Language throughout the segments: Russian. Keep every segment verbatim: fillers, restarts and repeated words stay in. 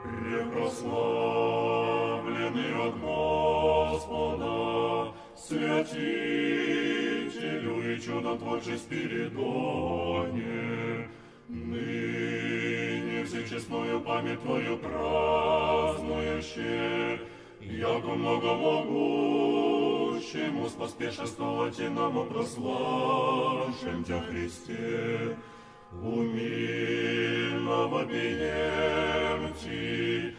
Препрославленный от Господа, святителю и чудотворче Спиридоне, ныне всех честную память Твою празднующие, яко многомогущему споспешествовать и нам прославшим Тя, Христе, умильно вопием Ти,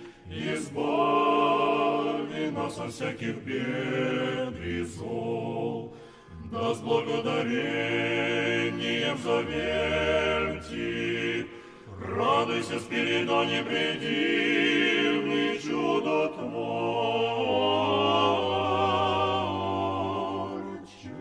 избави нас от всяких бед и зол, да с благодарением зовем Ти. Радуйся, Спиридоне, предивный чудотворче.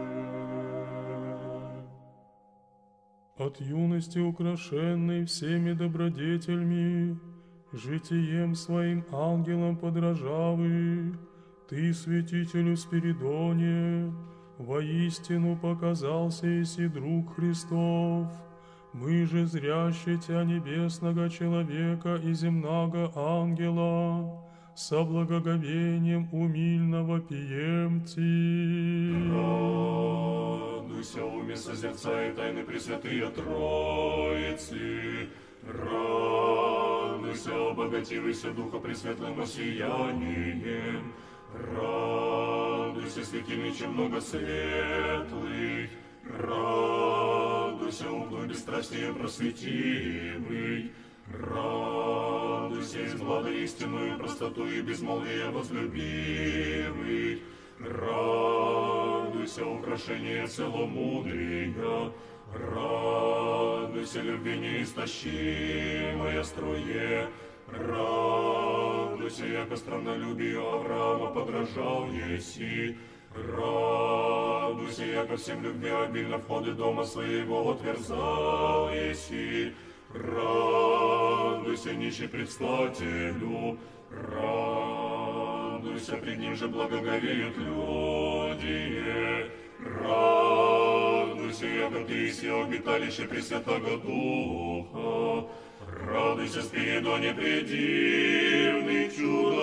От юности украшенный всеми добродетельми, житием своим ангелом подражавы, Ты, святителю Спиридоне, воистину показался еси друг Христов. Мы же, зряще Тя, небесного человека и земного ангела, со благоговением умильно вопием Ти. Радуйся, уме созерцай тайны Пресвятые Троицы, радуйся, обогативайся Духа Пресветлым осиянием, радуйся, светильниче много светлых, радуйся, ум твой бесстрастием просветивый, радуйся, из блага истинную простоту и безмолвие возлюбивый, радуйся, украшение целомудрия, радуйся, любви неистощимое струе, радуйся, яко страннолюбию Авраама подражал еси, радуйся, яко всем любви обильно входы дома своего отверзал еси, радуйся, нищий предстателю, радуйся, пред ним же благоговеют люди, радуйся, яко ты еси обиталище Пресвятого Духа, радуйся, Спиридоне, предивный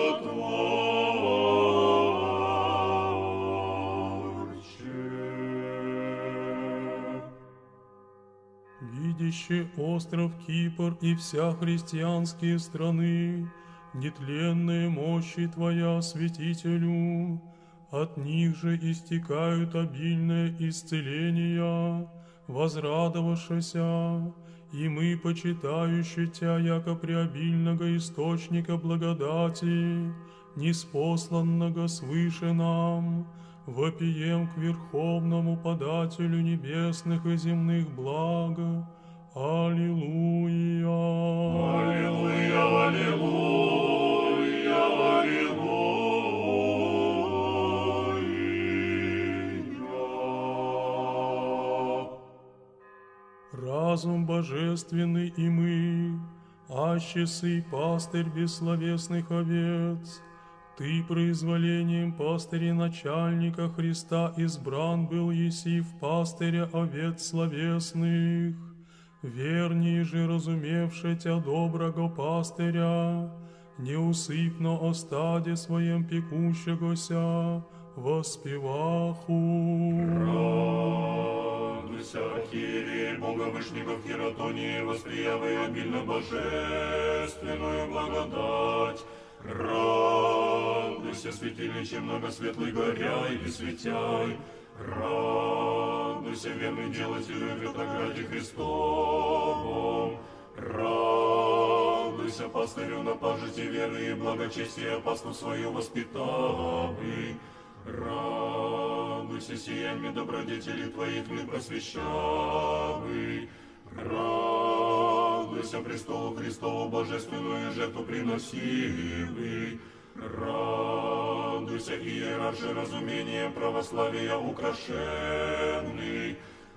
чудотворче. Видящий остров Кипр и вся христианские страны, нетленные мощи Твоя, святителю, от них же истекают обильное исцеления, возрадовавшися, и мы, почитающие Тя, яко преобильного источника благодати, ниспосланного свыше нам, вопием к верховному подателю небесных и земных благ. Аллилуйя! Аллилуйя! Аллилуйя! Аллилуйя! Разум божественный и мы, аще сый пастырь бессловесных овец, Ты произволением пастыря начальника Христа избран был еси в пастыря овец словесных, вернее же разумевше Тя доброго пастыря, неусыпно о стаде своем пекущегося воспеваху. Радуйся, архиерей Бога Вышнего в Хиротонии, восприявай обильно божественную благодать. Радуйся, святилище многосветлый горяй и светяй. Радуйся, верный делателю в винограде Христовом. Радуйся, пастырю на пажите веры и благочестия пасту свою воспитавый. Радуйся, сияньми добродетелей Твоих мы просвещавый. Радуйся, престолу Христову божественную жертву приносивый. Радуйся, иерарше разумением православия украшенный.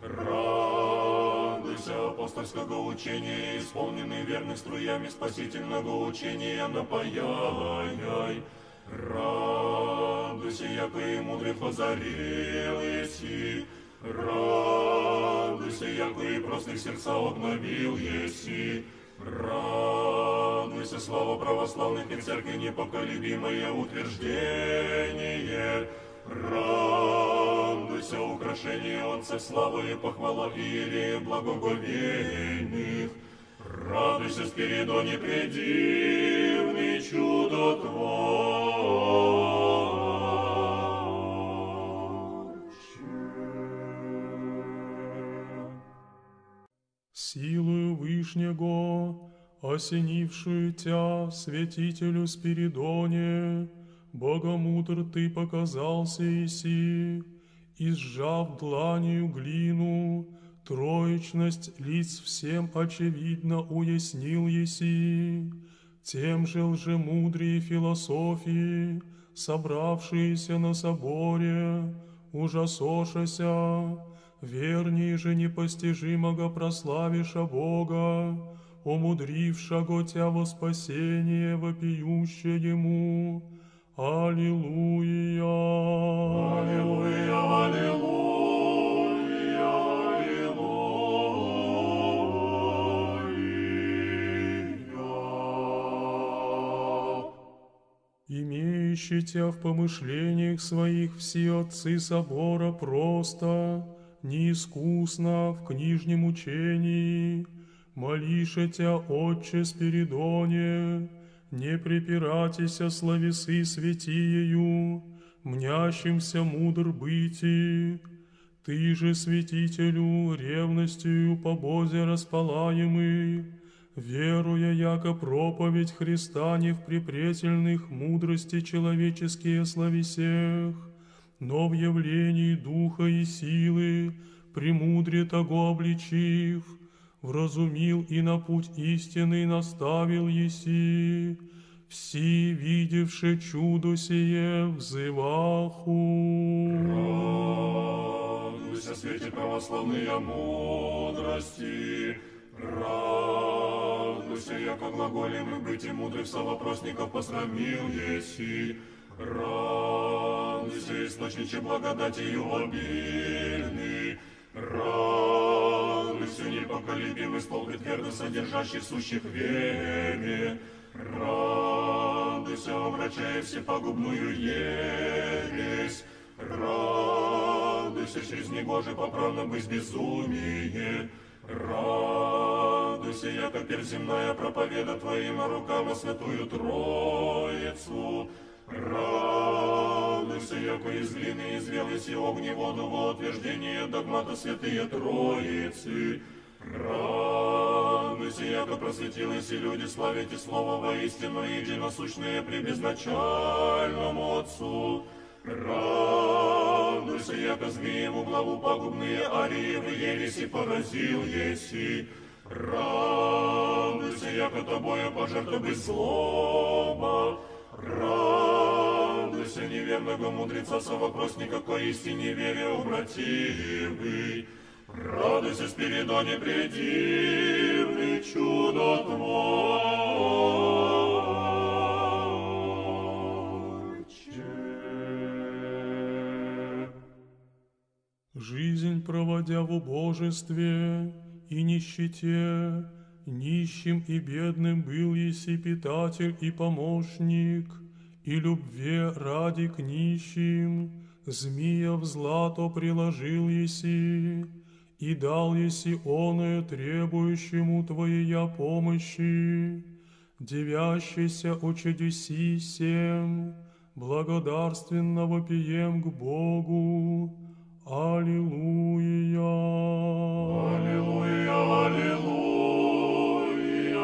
Радуйся, апостольского учения, исполненный верных струями спасительного учения напаяй. Радуйся, яко и мудрых озарил еси. Радуйся, яко и простых сердца обновил еси. Радуйся, Радуйся, слава православных и церкви непоколебимое утверждение. Радуйся, украшение Отца славы и похвала Иерея благоговейных. Радуйся, Спиридоне предивный чудотворче. Силою Вышнего, осенившую Тя, святителю Спиридоне, Богомудр Ты показался иси, и, сжав дланью глину, троечность лиц всем очевидно уяснил еси. Тем же лжемудрие философии, собравшиеся на соборе, ужасошася, верней же непостижимого прославиша Бога, умудрившего Тя во спасение вопиюще Ему. Аллилуйя! Аллилуйя, аллилуйя, аллилуйя. Имеющие Тя в помышлениях своих все отцы собора просто, неискусно в книжнем учении, молише Тя, Отче Спиридоне, не препиратися словесы святиею, мнящимся мудр быти. Ты же, святителю, ревностью по Бозе распалаемый, веруя, яко проповедь Христа не в препретельных мудрости человеческие словесех, но в явлении духа и силы, премудре того обличив, вразумил и на путь истинный наставил еси, все видевши чудо сие взываху. Радуйся, свете православные мудрости, радуйся, яко глаголем и бытие мудрых совопросников посрамил еси. Радуйся, источниче благодатью обильный, радуйся, непоколебимый столб и твердо содержащий сущих в вере. Радуйся, омрачая всепогубную ересь. Радуйся, через негоже поправно быть безумие. Радуйся, яко перь земная проповеда Твоима руками святую Троицу. Радуйся, яко из глины извелась и огневоду во утверждение догмата святые Троицы. Радуйся, яко просветилась и люди славите слово воистину единосущное при безначальному Отцу. Радуйся, яко змееву главу пагубные ариевы ереси поразил еси. Радуйся, яко тобою пожертва без злоба. Радуйся, неверного мудреца совопросника, ко истине вере обративый. Радуйся, Спиридоне предивный чудотворче. Жизнь проводя в убожестве и нищете, нищим и бедным был еси питатель и помощник, и любве ради к нищим, змея в злато приложил еси, и дал еси оное требующему Твоея помощи, девящийся о чудеси сем, благодарственно вопием к Богу. Аллилуйя! Аллилуйя, аллилуйя,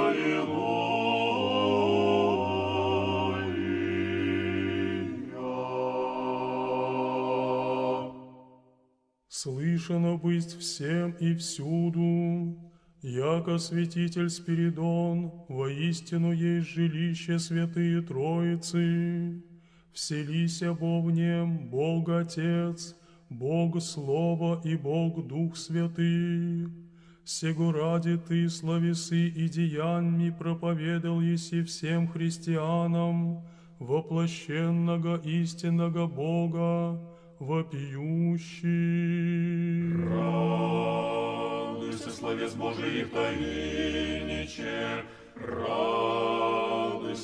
аллилуйя. Слышано быть всем и всюду, яко святитель Спиридон воистину есть жилище святые Троицы. Вселися бо в нем Бог Отец, Бог Слово и Бог Дух Святый. Сего ради Ты словесы и деяниями проповедал еси всем христианам воплощенного истинного Бога, вопиющий. Радуйся, словес Божиих таиниче, радуйся.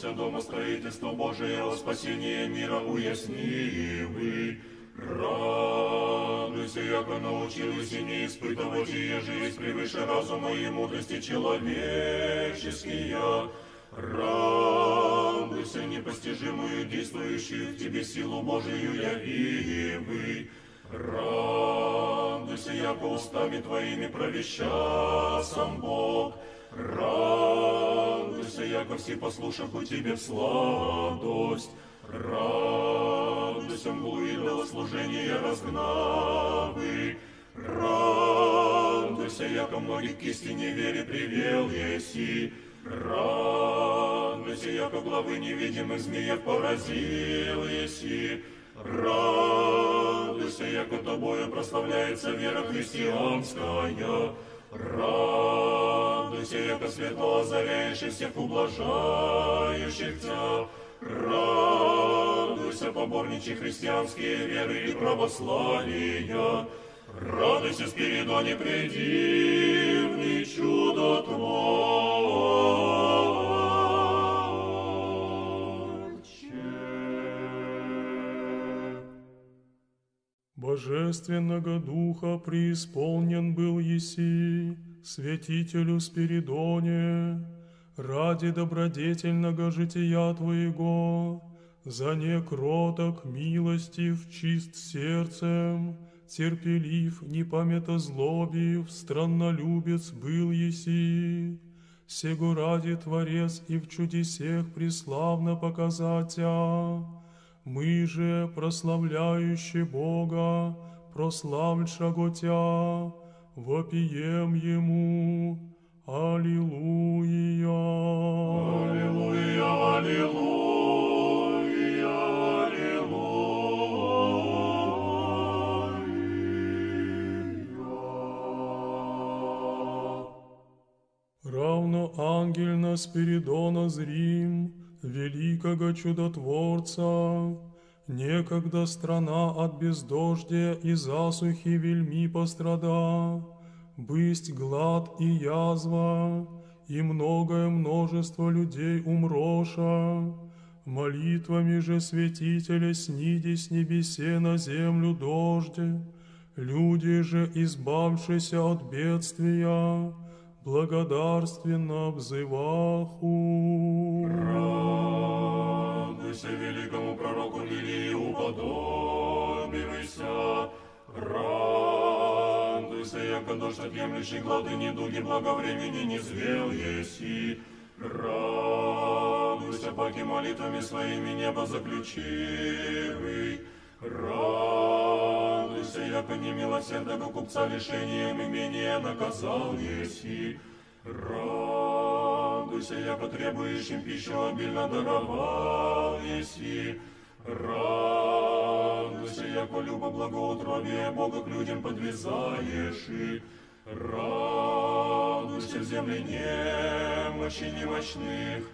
Радуйся, дома строительства Божия, о спасении мира уясни вы. Радуйся, яко научилась и не испытывать, и жизнь превыше разума и мудрости человеческие. Радуйся, непостижимую, действующую в тебе силу Божию яви вы. Радуйся, яко устами твоими провеща сам Бог. Радуйся, яко все послушах у тебе в сладость. Радуйся, мглу идолослужения разгнавы. Радуйся, яко многих к истине вере привел еси. Радуйся, яко главы невидимых змеев поразил еси. Радуйся, яко тобою прославляется вера христианская. Радуйся, яко светло озаряешь и всех ублажающих тебя. Радуйся, поборничьи христианские веры и православия. Радуйся, Спиридоне, предивный чудотворче. Божественного Духа преисполнен был еси, святителю Спиридоне, ради добродетельного жития Твоего, за некроток, милостив, чист сердцем, терпелив, не памятозлобив, страннолюбец был еси. Сего ради Творец и в чудесех преславно показатя. Мы же, прославляющие Бога, прославльшего Тя, вопием Ему. Аллилуйя! Аллилуйя! Аллилуйя! Аллилуйя! Равно ангельно Спиридона зрим, великого чудотворца, некогда страна от бездождя и засухи вельми пострада, бысть глад и язва, и многое множество людей умроша, молитвами же святителя сниди с небесе на землю дождь, люди же, избавшися от бедствия, благодарственно взываху. Радуйся, великому пророку Илии уподобивайся. Радуйся, яко дождь отъемлющий глады недуги благовремени не звел еси. Радуйся, паки молитвами своими небо заключивый. Радуйся, яко немилосердного купца лишением имения наказал еси. Радуйся, яко требующим пищу обильно даровал еси. Радуйся, яко любо благоутробие Бога к людям подвязаешь и. Радуйся в земле немощи немощных.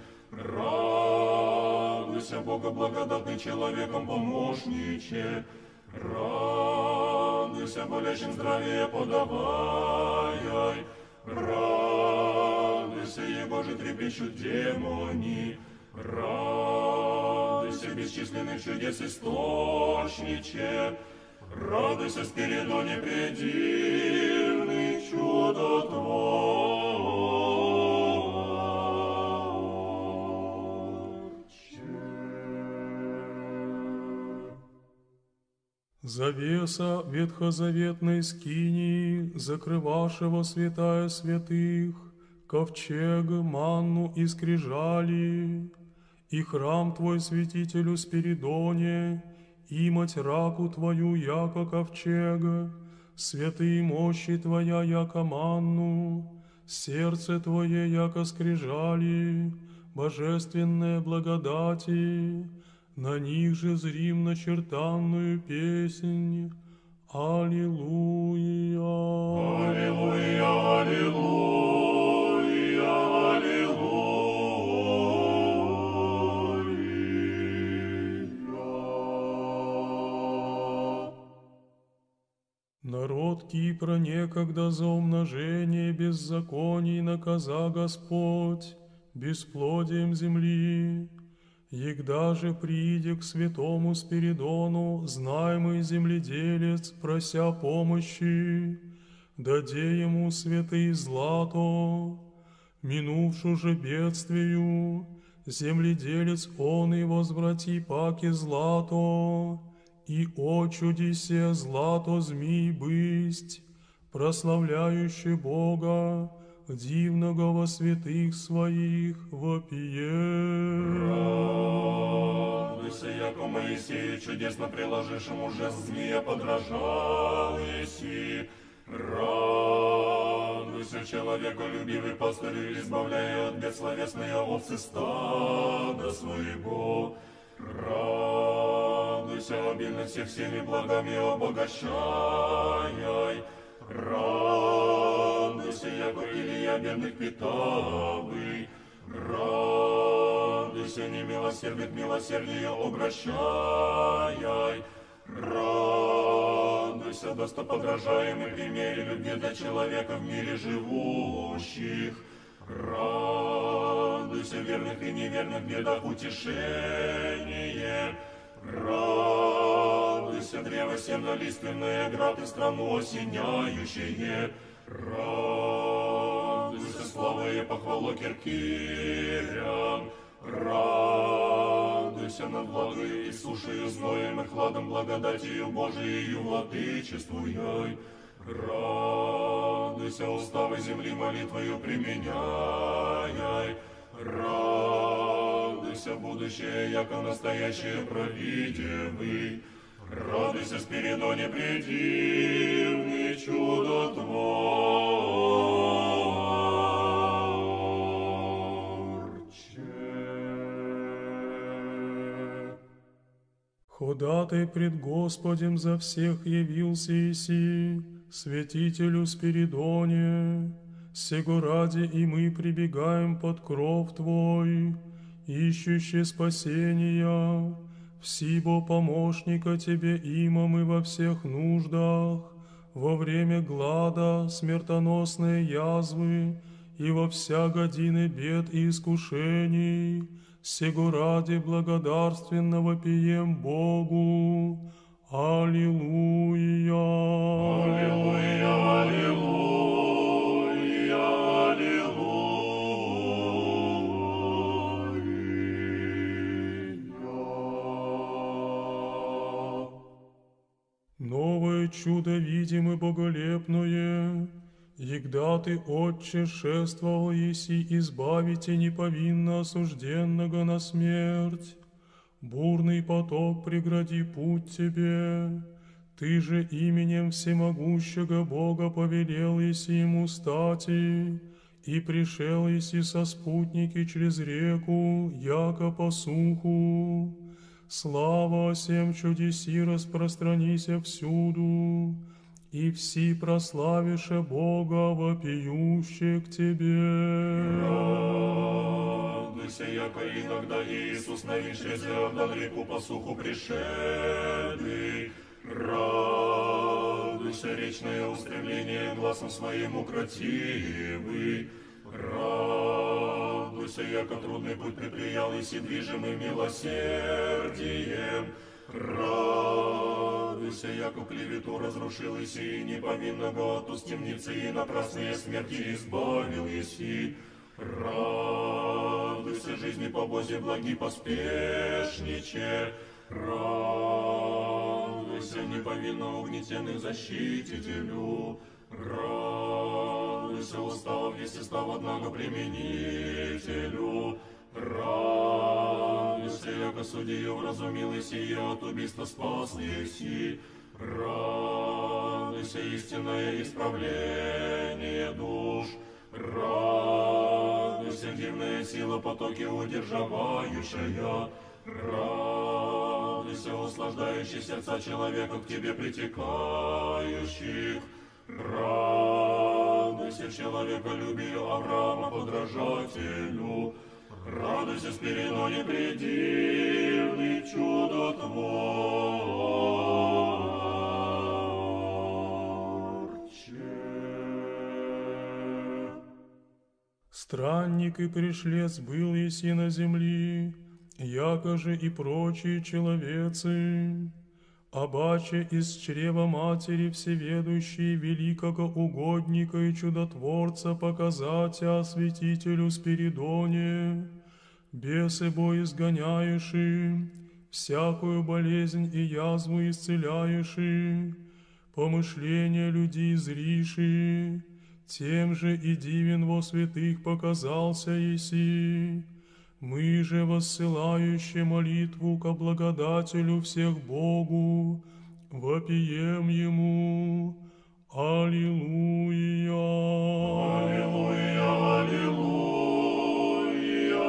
Радуйся, Бога благодатный человеком помощниче. Радуйся, болящим здравие подавай. Радуйся, Его же трепещут демони. Радуйся, бесчисленных чудес источниче. Радуйся, Спиридоне, предивный чудотворче. Завеса ветхозаветной скинии, закрывавшего святая святых, ковчег, манну и скрижали, и храм Твой, святителю Спиридоне, и мать раку Твою, яко ковчег, святые мощи Твоя, яко манну, сердце Твое, яко скрижали, божественные благодати, на них же зрим начертанную песнь. Аллилуйя! Аллилуйя! Аллилуйя! Аллилуйя! Народ Кипра некогда за умножение беззаконий наказа Господь бесплодием земли, Егда же прииде к святому Спиридону, знаемый земледелец, прося помощи, даде ему святые злато. Минувшу же бедствию, земледелец он и возврати паки злато, и о чудесе злато змей бысть, прославляющий Бога, дивного во святых своих вопиет. Радуйся, яко Моисею чудесно приложившему жест змея подражал еси. Радуйся, человеколюбивый пастырь, избавляя от бессловесной овцы стада своего. Радуйся, обильно всех всеми благами обогащай. Радуйся, яко Илия бедных питавый. Радуйся, немилосердных милосердие обращай. Радуйся, достоподражаемый примере любви для человека в мире живущих. Радуйся, верных и неверных бедах утешение. Радуйся, древо семнолиственное, град и страну осеняющее. Радуйся, слава и похвала киркирям. Радуйся над влагой и сушею, зноем и хладом, благодатью Божией владычествуй. Радуйся, уставы земли молитвою применяй. Радуйся, будущее, яко настоящее провидевый. Радуйся, Спиридоне предивный чудотворче. Ходатай пред Господем за всех явился Иси, святителю Спиридоне. Сего ради и мы прибегаем под кров Твой, ищущие спасения, всего помощника Тебе имам и во всех нуждах, во время глада, смертоносной язвы и во вся годины бед и искушений. Сего ради благодарственного пием Богу. Аллилуйя! Аллилуйя! Аллилуйя! Новое чудо видим и боголепное, егда Ты, Отче, шествовал еси избавите неповинно осужденного на смерть. Бурный поток прегради путь Тебе, Ты же именем всемогущего Бога повелел еси ему стати, и пришел еси со спутники через реку, яко по суху. Слава всем чудеси распространися всюду, и все прославише Бога, вопиюще к Тебе. Радуйся, яко иногда Иисус, нависший из Иордан реку по суху пришедший. Радуйся, речное устремление глазом своим укротивый. Радуйся, яко трудный путь предприял еси движимый милосердием. Радуйся, яко клевету разрушил еси, и неповинного от уст темницы и напрасные смерти избавил еси. Радуйся, жизни по Бозе благи поспешниче. Радуйся, неповинно угнетенных защитителю. Радуйся, уставов естества одного применителю. Радуйся, яко судью вразумил еси, и от убийства спас еси. Радуйся, истинное исправление душ. Радуйся, дивная сила потоки удерживающая. Радуйся, услаждающий сердца человека к Тебе притекающих. Радуйся, человеколюбию Авраама подражателю. Радуйся, Спиридоне предивный чудотворче. Странник и пришлец был еси на земли, яко же и прочие человецы, обаче из чрева матери всеведущей великого угодника и чудотворца показатя святителю Спиридоне, бесы бо изгоняеши, всякую болезнь и язву исцеляеши, помышления людей зриши, тем же и дивен во святых показался еси. Мы же, воссылающие молитву ко благодателю всех Богу, вопием Ему. Аллилуйя! Аллилуйя, аллилуйя,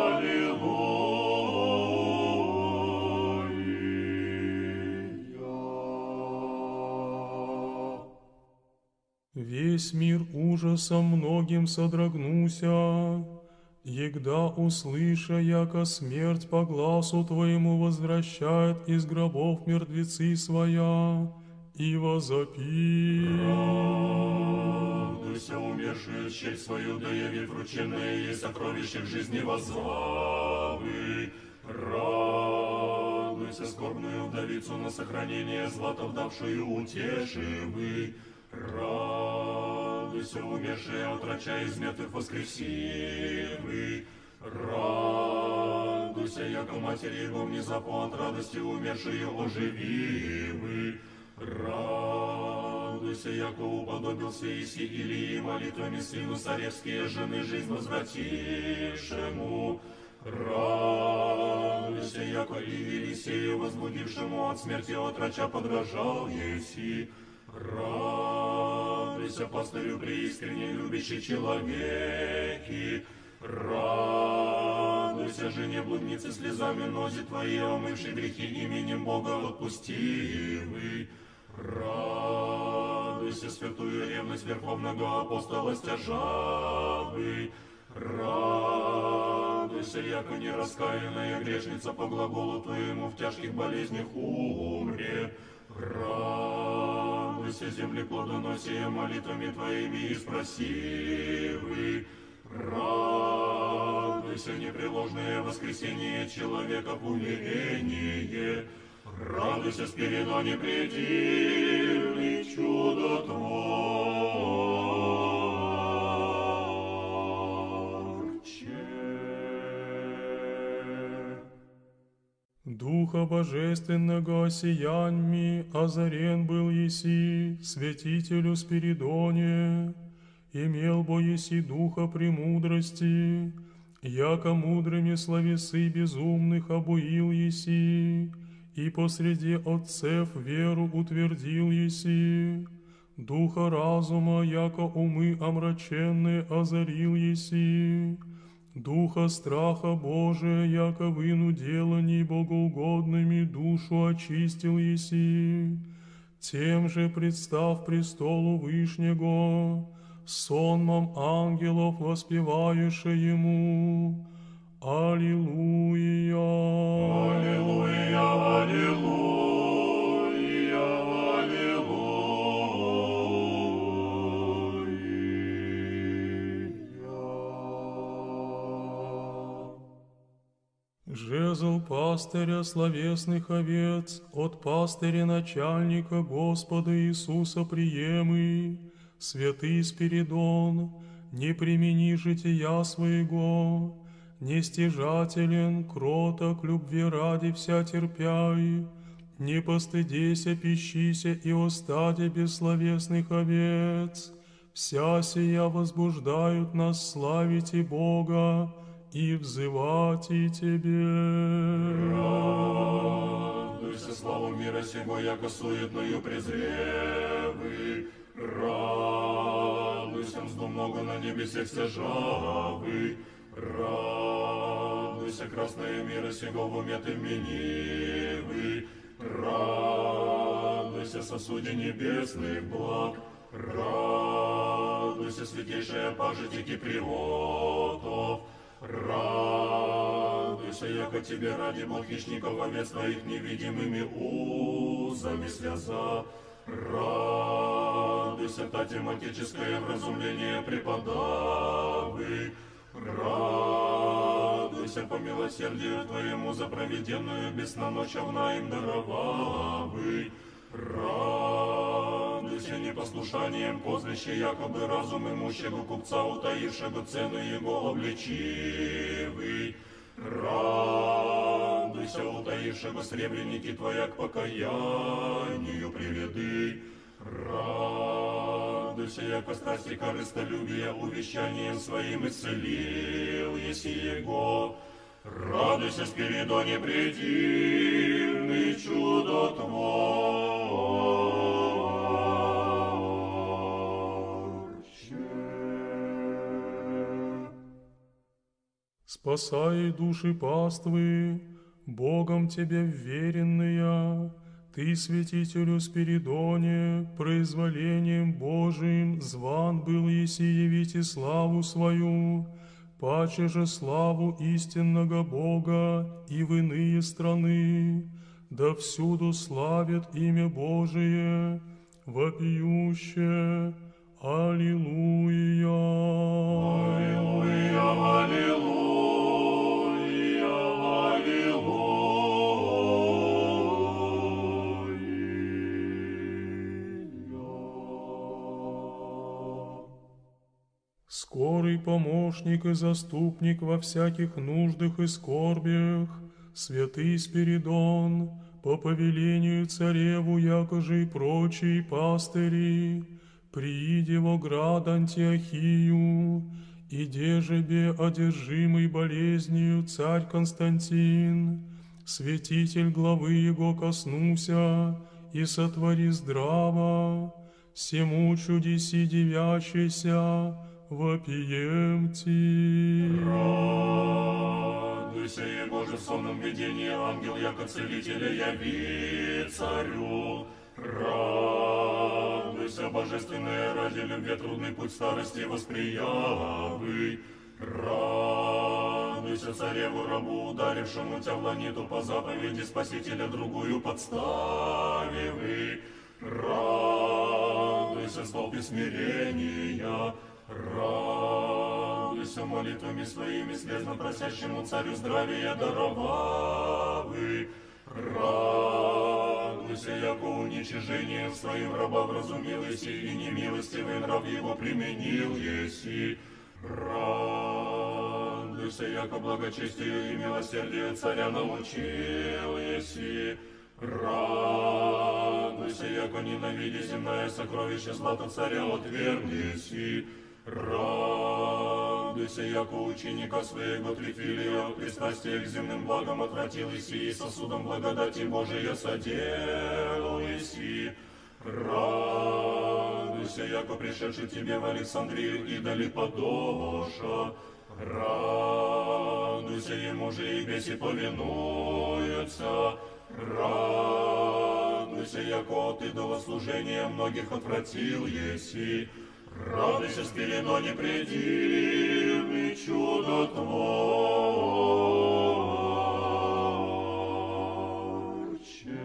аллилуйя. Весь мир ужасом многим содрогнулся, егда услыша, яко смерть по гласу Твоему возвращает из гробов мертвецы своя, и возопи. Радуйся, умершую честь свою, да явит врученное ей сокровище к жизни воззвавы. Радуйся, скорбную вдовицу на сохранение злато вдавшую утешивы. Радуйся, умершие от врача из мертвых воскресивы. Радуйся, яко матери его внезапно от радости умершие ожививы. Радуйся, яко уподобился Иси Илии молитвами сыну царевские жены жизнь возвратившему. Радуйся, яко и Елисею возбудившему от смерти от врача подражал еси. Радуйся, пастырю преискренне любящий человеки. Радуйся, жене блудницы слезами нози твои, омывшей грехи именем Бога отпустивы. Радуйся, святую ревность верховного апостола стяжавы. Радуйся, яко нераскаянная грешница по глаголу твоему в тяжких болезнях умре. Радуйся, земли плодоносия молитвами твоими и спросивы. Радуйся, непреложное воскресение человека в умерении. Радуйся, Спиридоне предивный чудотворче. Духа Божественного сияньми озарен был еси святителю Спиридоне, имел бо еси духа премудрости, яко мудрыми словесы безумных обуил еси, и посреди отцев веру утвердил еси, духа разума, яко умы омраченные озарил еси, духа страха Божия, яко выну деланий богоугодными душу очистил еси, тем же представ престолу Вышнего, сонмом ангелов воспевающи ему. Аллилуйя! Аллилуйя, аллилуйя, аллилуйя. Жезл пастыря словесных овец от пастыря начальника Господа Иисуса приемы, святый Спиридон, не примени жития своего, нестяжателен, кроток, любви ради вся терпяй, не постыдейся, пищися и остаде бессловесных овец. Вся сия возбуждают нас славить и Бога и взывать и Тебе. Радуйся, славу мира сего, яко суетную презревы. Радуйся, мзду много на небесе стяжавы. Радуйся, красное мира сего в уме ты вменивы. Радуйся, сосуде небесных благ. Радуйся, святейшая пажити киприотов. Радуйся, яко тебе ради Бог хищников овец твоих невидимыми узами связа. Радуйся, та тематическое вразумление преподавы. Радуйся, радуйся по милосердию Твоему за проведенную бесноночевна им даровавый. Радуйся непослушанием позрище, якобы разум имущего купца, утаившего цену его обличивый. Радуйся, утаившего сребреники Твоя к покаянию приведы. Радуйся, яко страсти корыстолюбия увещанием своим исцелил еси его. Радуйся, Спиридоне предивный чудотворче. Спасай души паствы, Богом Тебе вверенные, Ты, святителю Спиридоне, произволением Божиим зван был еси явите славу свою, паче же славу истинного Бога и в иные страны, да всюду славят имя Божие, вопиюще. Аллилуйя! Аллилуйя, аллилуйя, аллилуйя. Скорый помощник и заступник во всяких нуждах и скорбях, святый Спиридон, по повелению цареву, якоже и прочие пастыри, прииди во град Антиохию, и дежебе одержимый болезнью царь Константин, святитель главы его коснулся и сотвори здраво, всему чудеси девящийся, вопием Ти. Радуйся, его же в сонном видении ангел, яко целителя яви царю. Радуйся, божественная, ради любви трудный путь старости восприявы. Радуйся, цареву рабу, ударившему тебя в ланиту по заповеди Спасителя другую подставивы. Радуйся, столпе смирения. Радуйся, молитвами своими слезно просящему царю здравия даровавы. Радуйся, яко уничижением своим раба вразумил еси, и немилостивый нрав его применил еси. Радуйся, яко благочестию и милосердию царя научил еси. Радуйся, яко ненавиди земное сокровище злато царя отвергнеси. Радуйся, яко ученика своего Трифилия от пристрастия к земным благам отвратил еси, и сосудом благодати Божия соделал еси. Радуйся, яко пришедший тебе в Александрию идоли подоша. Радуйся, ему же и беси повинуются. Радуйся, яко от идолослужения многих отвратил еси. Радуйся, Спиридоне предивный чудотворче.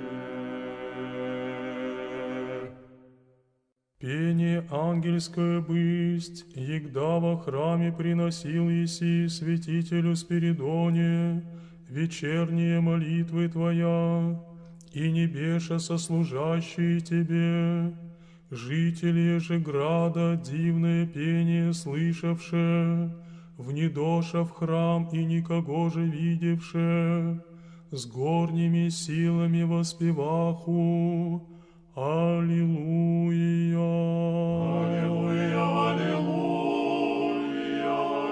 Пение ангельское бысть, егда во храме приносил еси святителю Спиридоне, вечерние молитвы Твоя, и небеша сослужащие Тебе, жители же града дивное пение слышавше, внедоша в храм и никого же видевше, с горними силами воспеваху. Аллилуйя! Аллилуйя, аллилуйя,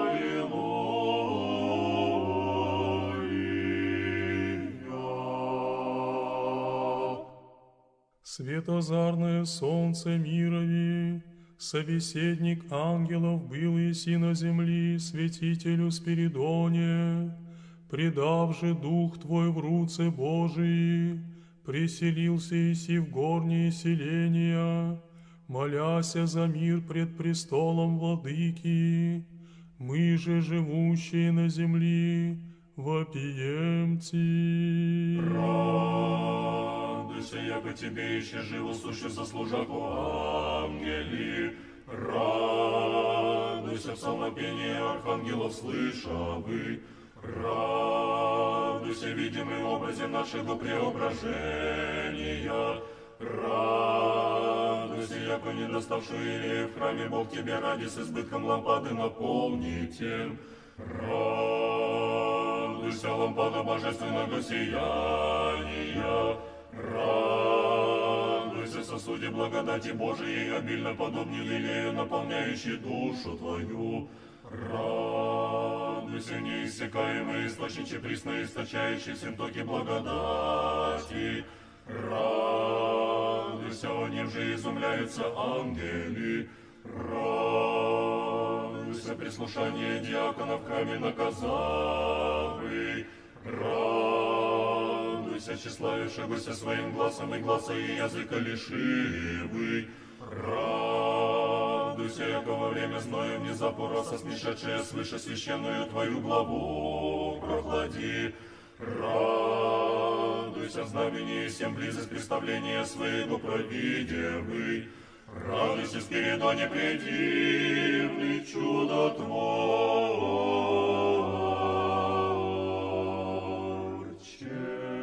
аллилуйя. Светозарное солнце мирови, собеседник ангелов был еси на земли святителю Спиридоне, предав же дух Твой в руце Божии, преселился еси в горние селения, моляся за мир пред престолом Владыки. Мы же, живущие на земли, вопием Ти. Радуйся, яко Тебе еще живо сущу сослужаку ангели. Радуйся, в псалмопении архангелов слышавы. Радуйся, видимый образе нашего преображения. Радуйся, яко недоставшую Илею в храме Бог тебе ради с избытком лампады наполните. Радуйся, лампада божественного сияния. Радуйся, сосуде благодати Божией, обильно подобнее лилею, наполняющей душу твою. Радуйся, неиссякаемый источнике присно источающий в синтоке благодати. Радуйся, о нем же изумляются ангели. Радуйся, прислушание диакона в храме наказавы. Радуйся, тщеславившегося своим глазом и гласа и языка лишивый. Радуйся, яко во время зноя внезапно роса снишедшая свыше священную твою главу прохлади. Радуйся, знамение всем близость представления своего провидевый. Радуйся, Спиридоне предивный чудотворче.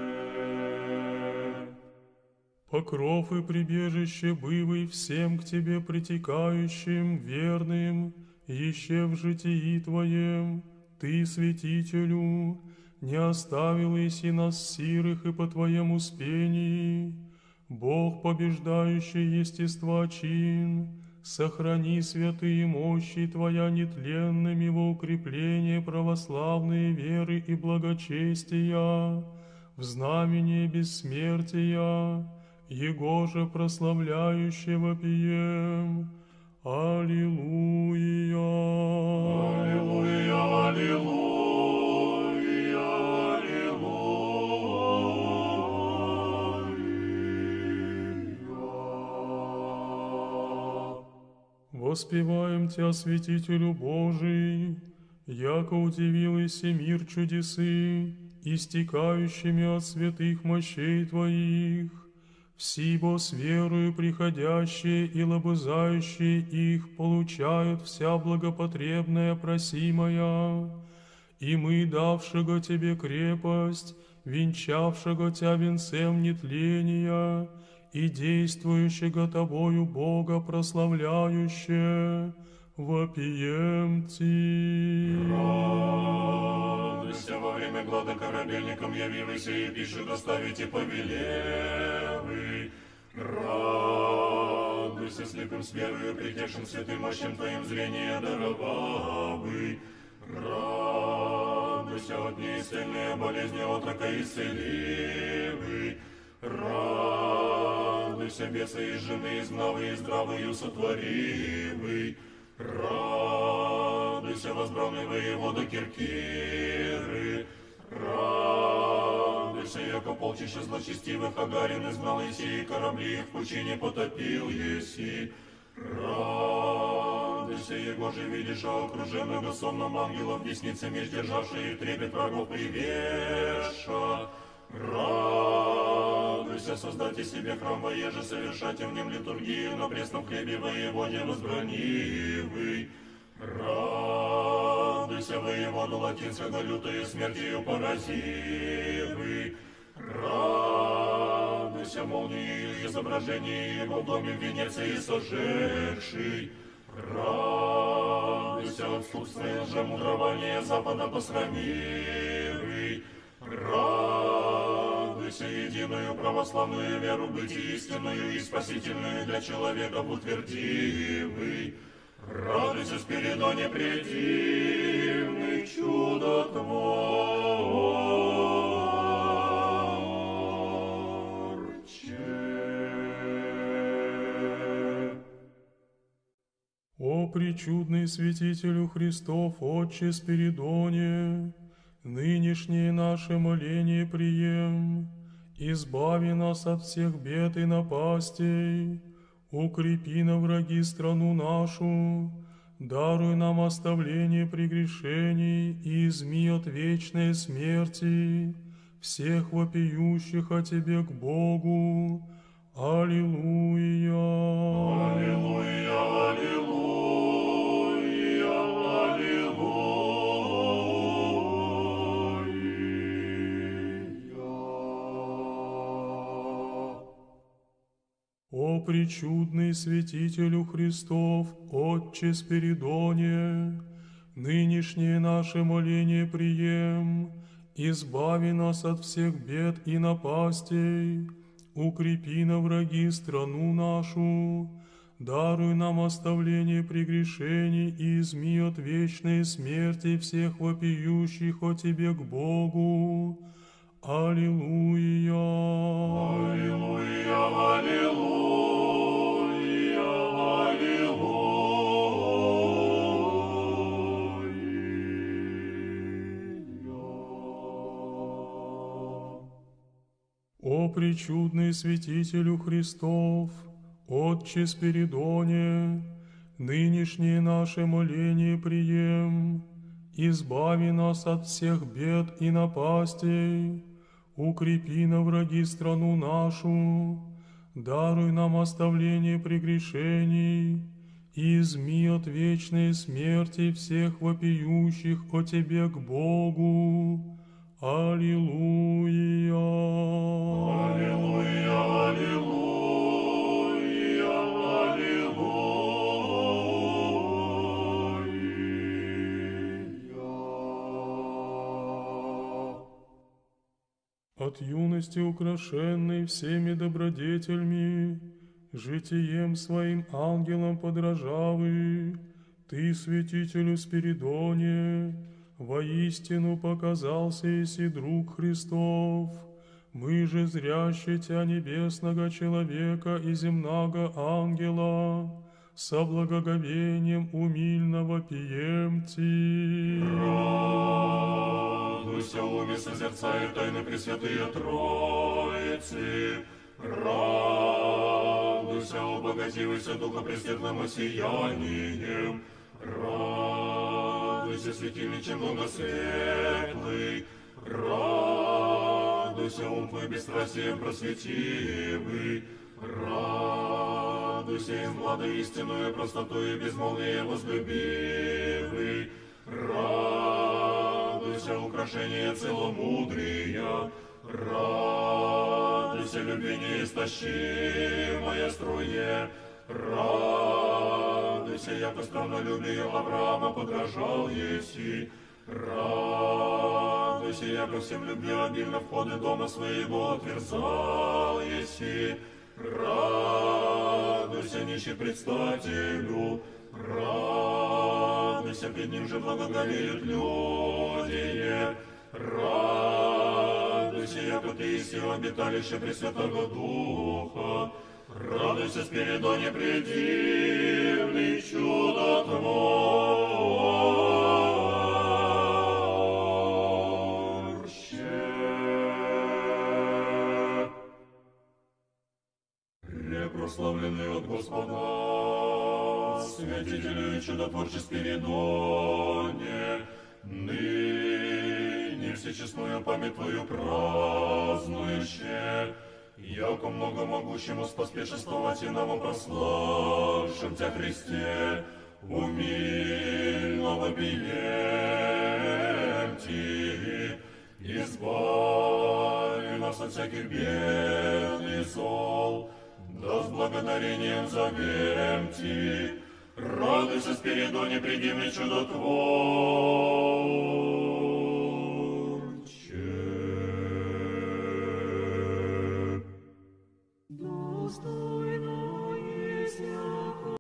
Покров и прибежище бывый всем к тебе притекающим, верным, еще в житии твоем, ты, святителю, не оставил иси нас сирых и по твоему успении. Бог, побеждающий естества чин, сохрани святые мощи Твоя нетленными во укрепление православные веры и благочестия, в знамение бессмертия, Его же прославляющего пием. Аллилуйя! Аллилуйя! Аллилуйя! Воспеваем Тя, святителю Божий, яко удивилась мир чудесы, истекающими от святых мощей Твоих, всибо с верою приходящие и лобызающие их получают вся благопотребная просимая, и мы, давшего Тебе крепость, венчавшего Тя венцем нетления, и действующего Тобою Бога прославляюще, вопием Ти. Радуйся во время глада корабельникам явивайся и пищу доставите повелевы. Радуйся слепым с верою, притекшим святым мощам Твоим зрение даровавы. Радуйся от неисцельной болезни отрока исцеливы. Радуйся, беса из жены изгнавы и здравою сотворивый. Радуйся, возбранный воевода Киркиры. Радуйся, яко полчища злочестивых Агарин изгнал еси, и корабли их в пучине потопил еси. Радуйся, его же видишь, а окруженного сонным ангелов десницы меж державшие трепет врагов привеша. Радуйся, создайте себе храм воеже, совершайте в нем литургию на пресном хлебе воеводе возбранивый. Радуйся, воеводу латинского лютою смертью поразивый. Радуйся, молнию изображение его в доме в Венеции сожегший. Радуйся, отступство и лжемудрование Запада посрамивый. Радуйся, единую православную веру быть истинную и спасительную для человека утвердивый. Радуйся, Спиридоне предивный чудотворче. О пречудный святителю Христов, Отче Спиридоне, нынешнее наше моление прием, избави нас от всех бед и напастей, укрепи на враги страну нашу, даруй нам оставление прегрешений и изми от вечной смерти всех вопиющих о Тебе к Богу. Аллилуйя! Аллилуйя! Аллилуйя! Аллилуйя! О пречудный святителю Христов, Отче Спиридоне, нынешнее наше моление прием, избави нас от всех бед и напастей, укрепи на враги страну нашу, даруй нам оставление прегрешений и изми от вечной смерти всех вопиющих о Тебе к Богу. Аллилуйя! Аллилуйя, аллилуйя, аллилуйя. О пречудный святителю Христов, Отче Спиридоне, нынешнее наше моление прием, избави нас от всех бед и напастей, укрепи на враги страну нашу, даруй нам оставление прегрешений, и изми от вечной смерти всех вопиющих о Тебе к Богу. Аллилуйя! Аллилуйя, аллилуйя, аллилуйя. От юности украшенный всеми добродетельми, житием своим ангелом подражавый, Ты, святителю Спиридоне, воистину показался еси друг Христов. Мы же, зряще Тя небесного человека и земного ангела, со благоговением умильного пием Ти. Радуйся, уме созерцая тайны Пресвятые Троицы, радуйся, обогативайся Духа Пресветлым сиянием, радуйся, светильниче многосветлый, радуйся, ум твой бесстрастием просветивый, радуйся, из млада истинную простоту и безмолвие возлюбивый, радуйся, украшение целомудрия, радуйся, любви неистощимое струе, радуйся, яко страннолюбию Авраама подражал еси, радуйся, яко всем любви обильно входы дома своего отверзал еси, радуйся, нищий предстателю, радуйся, пред ним же благоговеют люди, радуйся, яко ты еси обиталище Пресвятого Духа, радуйся, Спиридоне предивный чудотворще. Препрославленный от Господа, святителю и чудотворче Спиридоне, ныне всечестную память Твою празднующе, яко многомогущему споспешествовать и нам прославшим Тя Христе, умильно вопием Ти, избави нас от всяких бед и зол, да с благодарением зовем Ти. Радуйся, Спиридоне, предивный чудотворче. Достойный